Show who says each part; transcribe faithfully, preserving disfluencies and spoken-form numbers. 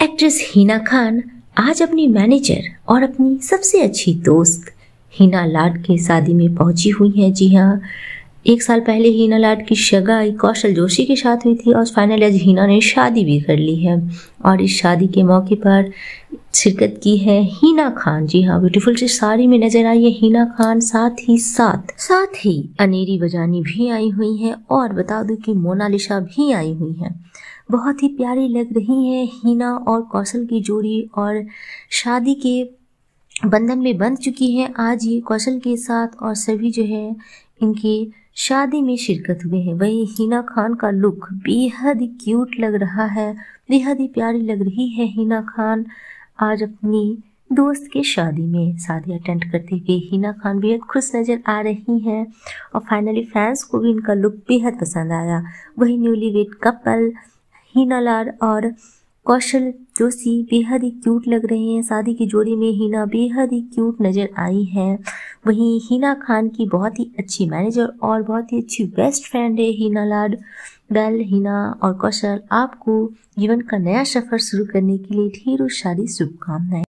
Speaker 1: Actress Hina Khan आज अपनी manager और अपनी सबसे अच्छी दोस्त हिना लाड की शादी में पहुंची हुई हैं। जी हाँ, एक साल पहले हिना लाड की सगाई कौशल जोशी के साथ हुई थी और फाइनली आज हिना ने शादी भी कर ली है और इस शादी के मौके पर शिरकत की है हिना खान। जी हाँ, ब्यूटीफुल सी साड़ी में नजर आई है हिना खान, साथ ही साथ साथ ही अनेरी बजानी भी आई हुई है और बता दूं कि मोनालिसा भी आई हुई है। बहुत ही प्यारी लग रही है हिना और कौशल की जोड़ी और शादी के बंधन में बंध चुकी है आज ये कौशल के साथ और सभी जो है इनकी शादी में शिरकत हुए हैं। वही हिना खान का लुक बेहद ही क्यूट लग रहा है, बेहद ही प्यारी लग रही है हिना खान आज अपनी दोस्त के शादी में शादी अटेंड करते हुए हिना खान बेहद खुश नजर आ रही हैं और फाइनली फैंस को भी इनका लुक बेहद पसंद आया। वही न्यूली वेड कपल हिना लाड और कौशल जोशी बेहद ही क्यूट लग रहे हैं। शादी की जोड़ी में हिना बेहद ही क्यूट नजर आई है। वहीं हिना खान की बहुत ही अच्छी मैनेजर और बहुत ही अच्छी बेस्ट फ्रेंड है हिना लाड। वेल हिना और कौशल, आपको जीवन का नया सफर शुरू करने के लिए ढेरों सारी शुभकामनाएं।